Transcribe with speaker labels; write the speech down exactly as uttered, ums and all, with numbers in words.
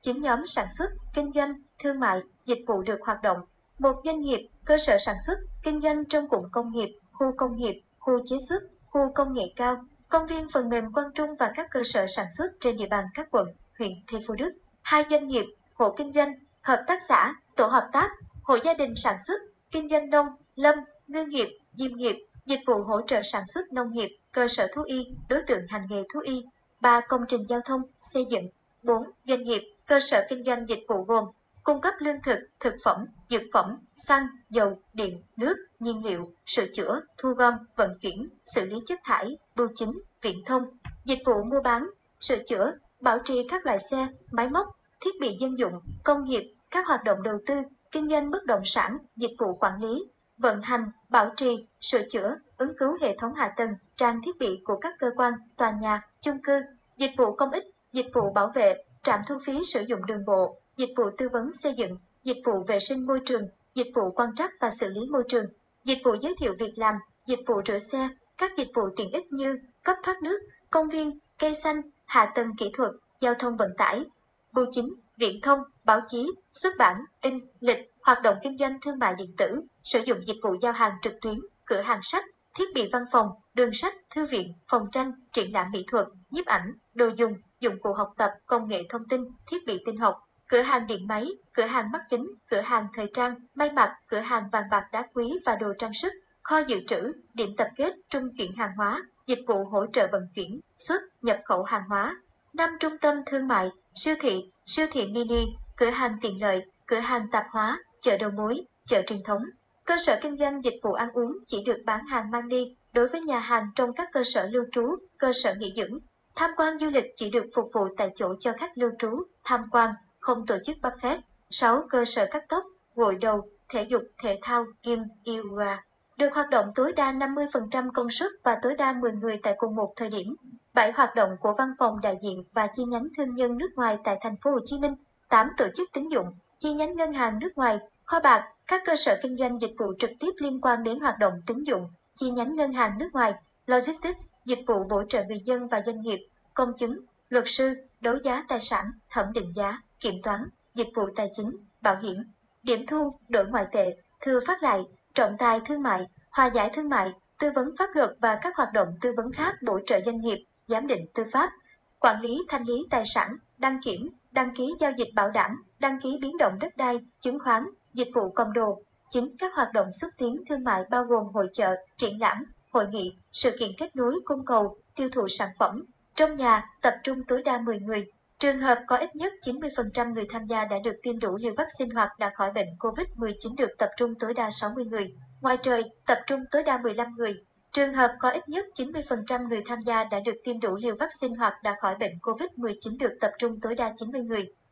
Speaker 1: chín nhóm sản xuất, kinh doanh, thương mại, dịch vụ được hoạt động. Một doanh nghiệp, cơ sở sản xuất, kinh doanh trong cụm công nghiệp, khu công nghiệp, khu chế xuất, khu công nghệ cao, công viên phần mềm Quang Trung và các cơ sở sản xuất trên địa bàn các quận, huyện, thành phố Đức. Hai doanh nghiệp, hộ kinh doanh, hợp tác xã, tổ hợp tác, hộ gia đình sản xuất, kinh doanh nông, lâm, ngư nghiệp, diêm nghiệp, dịch vụ hỗ trợ sản xuất nông nghiệp, cơ sở thú y, đối tượng hành nghề thú y. Ba công trình giao thông, xây dựng. Bốn doanh nghiệp, cơ sở kinh doanh dịch vụ gồm cung cấp lương thực, thực phẩm, dược phẩm, xăng, dầu, điện, nước, nhiên liệu, sửa chữa, thu gom, vận chuyển, xử lý chất thải, bưu chính, viễn thông, dịch vụ mua bán, sửa chữa, bảo trì các loại xe, máy móc, thiết bị dân dụng, công nghiệp, các hoạt động đầu tư, kinh doanh bất động sản, dịch vụ quản lý, vận hành, bảo trì, sửa chữa, ứng cứu hệ thống hạ tầng, trang thiết bị của các cơ quan, tòa nhà, chung cư, dịch vụ công ích, dịch vụ bảo vệ, trạm thu phí sử dụng đường bộ, dịch vụ tư vấn xây dựng, dịch vụ vệ sinh môi trường, dịch vụ quan trắc và xử lý môi trường, dịch vụ giới thiệu việc làm, dịch vụ rửa xe, các dịch vụ tiện ích như cấp thoát nước, công viên, cây xanh, hạ tầng kỹ thuật, giao thông vận tải, bưu chính, viễn thông, báo chí, xuất bản, in, lịch, hoạt động kinh doanh thương mại điện tử, sử dụng dịch vụ giao hàng trực tuyến, cửa hàng sách, thiết bị văn phòng, đường sách, thư viện, phòng tranh, triển lãm mỹ thuật, nhiếp ảnh, đồ dùng, dụng cụ học tập, công nghệ thông tin, thiết bị tin học, cửa hàng điện máy, cửa hàng mắt kính, cửa hàng thời trang, may mặc, cửa hàng vàng bạc đá quý và đồ trang sức, kho dự trữ, điểm tập kết, trung chuyển hàng hóa, dịch vụ hỗ trợ vận chuyển, xuất, nhập khẩu hàng hóa. Năm trung tâm thương mại, siêu thị, siêu thị mini, cửa hàng tiện lợi, cửa hàng tạp hóa, chợ đầu mối, chợ truyền thống. Cơ sở kinh doanh dịch vụ ăn uống chỉ được bán hàng mang đi đối với nhà hàng trong các cơ sở lưu trú, cơ sở nghỉ dưỡng. Tham quan du lịch chỉ được phục vụ tại chỗ cho khách lưu trú, tham quan, không tổ chức buffet. sáu. Cơ sở cắt tóc, gội đầu, thể dục, thể thao, gym, yoga. Được hoạt động tối đa năm mươi phần trăm công suất và tối đa mười người tại cùng một thời điểm. bảy. Hoạt động của văn phòng đại diện và chi nhánh thương nhân nước ngoài tại thành phố Hồ Chí Minh. tám. Tổ chức tín dụng, chi nhánh ngân hàng nước ngoài, kho bạc, các cơ sở kinh doanh dịch vụ trực tiếp liên quan đến hoạt động tín dụng, chi nhánh ngân hàng nước ngoài, logistics, dịch vụ bổ trợ người dân và doanh nghiệp, công chứng, luật sư, đấu giá tài sản, thẩm định giá, kiểm toán, dịch vụ tài chính, bảo hiểm, điểm thu, đổi ngoại tệ, thừa phát lại, trọng tài thương mại, hòa giải thương mại, tư vấn pháp luật và các hoạt động tư vấn khác bổ trợ doanh nghiệp, giám định tư pháp, quản lý thanh lý tài sản, đăng kiểm, đăng ký giao dịch bảo đảm, đăng ký biến động đất đai, chứng khoán, dịch vụ cầm đồ. chín. Các hoạt động xúc tiến thương mại bao gồm hội chợ, triển lãm, hội nghị, sự kiện kết nối cung cầu, tiêu thụ sản phẩm. Trong nhà, tập trung tối đa mười người. Trường hợp có ít nhất chín mươi phần trăm người tham gia đã được tiêm đủ liều vaccine hoặc đã khỏi bệnh covid mười chín được tập trung tối đa sáu mươi người. Ngoài trời, tập trung tối đa mười lăm người. Trường hợp có ít nhất chín mươi phần trăm người tham gia đã được tiêm đủ liều vaccine hoặc đã khỏi bệnh covid mười chín được tập trung tối đa chín mươi người.